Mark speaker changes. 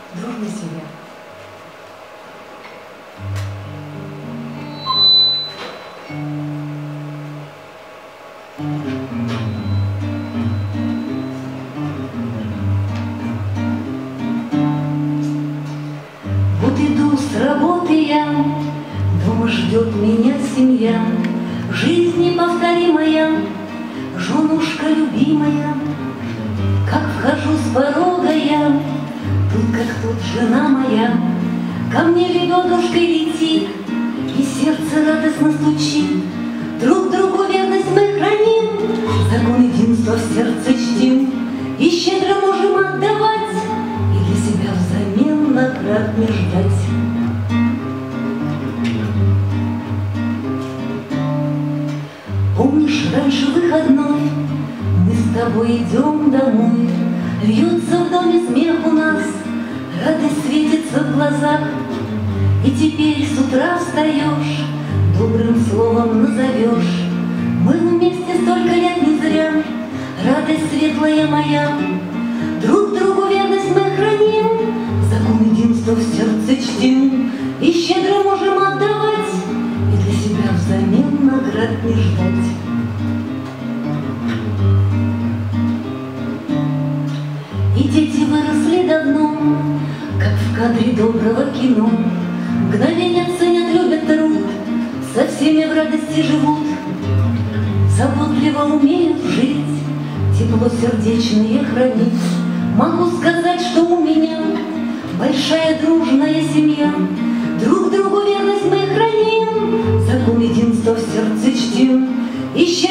Speaker 1: дружной семье.
Speaker 2: Вот иду с работы я, дома ждет меня семья, жизнь неповторимая, женушка любимая. Как вхожу с порога я, тут как тут жена моя, ко мне лебедушкой летит, и сердце радостно стучит. Друг другу верность мы храним, закон единства в сердце чтим, и щедро можем отдавать, и для себя взамен наград не ждать. Помнишь, раньше выходной мы с тобой идем домой, льется в доме смех у нас, радость светится в глазах, и теперь с утра встаешь, добрым словом назовешь. Мы вместе столько лет не зря, радость светлая моя. Друг другу верность мы храним, закон единства в сердце чтим, и щедро можем отдавать, и для себя взамен наград не ждать. И дети выросли давно, как в кадре доброго кино, мгновения ценят, любят труд, со всеми в радости живут, заботливо умеют жить, тепло сердечное хранить. Могу сказать, что у меня большая дружная семья. Друг другу верность мы храним, закон единства в сердце чтим, и